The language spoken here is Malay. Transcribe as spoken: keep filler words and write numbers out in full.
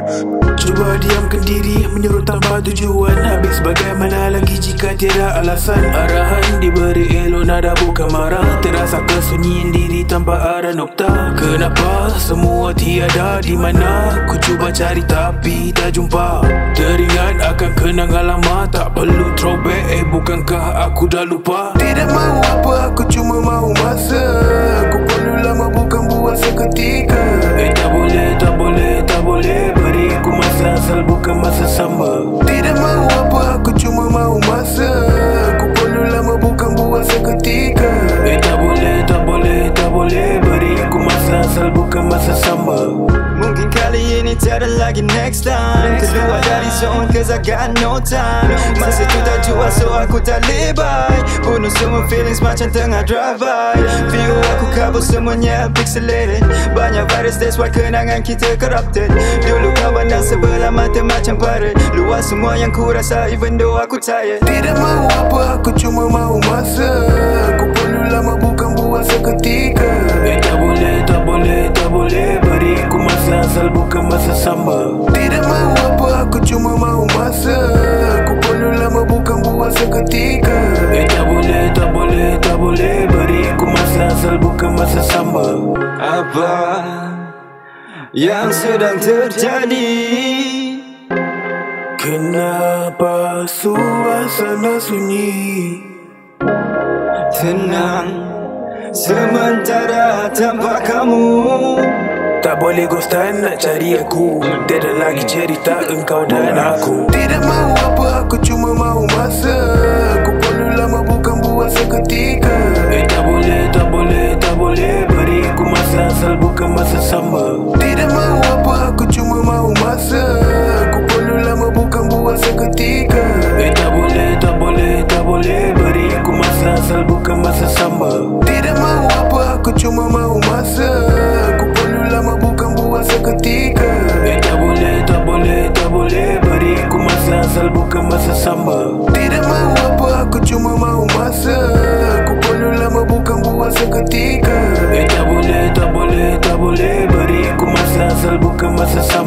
Cuba diamkan diri, menyuruh tanpa tujuan. Habis bagaimana lagi jika tiada alasan. Arahan diberi elok, nada bukan marah. Terasa kesunyian diri tanpa ada nokta. Kenapa semua tiada di mana? Ku cuba cari tapi tak jumpa. Teringat akan kenangan lama, tak perlu throwback. Eh bukankah aku dah lupa? Tidak mahu apa, aku cuma mahu masa. Aku perlu lama bukan buat seketika. Eh tak boleh, tak boleh, tak boleh. Beri aku masa asal bukan masa sama. Tidak mahu apa, aku cuma mahu masa. Aku perlu lama bukan buat seketika. Eh tak boleh, tak boleh, tak boleh. Beri aku masa asal bukan masa sama. Mungkin kali ini tiada lagi next time. Keluar dari zone cause I got no time. Masa tu tak jual so aku tak lebai. Bunuh semua feelings macam tengah drive by. View aku kabur semuanya pixelated. Banyak virus that's why kenangan kita corrupted. Dulu kawan dan sebelah mata macam pirate. Luas semua yang ku rasa even though aku tired. Tidak mahu apa, aku cuma mahu masa. Aku perlu lama bukan buat seketika. Eh tak boleh, tak boleh, tak boleh. Beri aku masa asal bukan masa sama. Tidak mahu apa, aku cuma mahu masa. Aku perlu lama bukan buat seketika. Eh tak boleh, tak boleh, tak boleh. Beri aku masa asal bukan masa sama. Apa yang sedang terjadi? Kenapa suasana sunyi? Tenang sementara tanpa kamu. Tak boleh ghostan nak cari aku. Tiada lagi cerita engkau dan aku. Tidak mahu apa, aku cuma mahu masa. Aku perlu lama bukan buat seketika. Eh tak boleh, tak boleh, tak boleh. Beri aku masa asal bukan masa sama. Tidak mahu apa, aku cuma mahu masa. Aku perlu lama bukan buat seketika. Eh tak boleh, tak boleh, tak boleh. Beri aku masa asal bukan masa sama. Tidak mahu apa, aku cuma mahu masa. Aku perlu lama bukan buat seketika. Eh tak boleh, tak boleh, tak boleh. Beri aku masa asal bukan masa sama. Tidak mahu apa, aku cuma mahu masa. Aku perlu lama bukan buat seketika. Eh tak boleh, tak boleh, tak boleh. Beri aku masa asal bukan masa sama.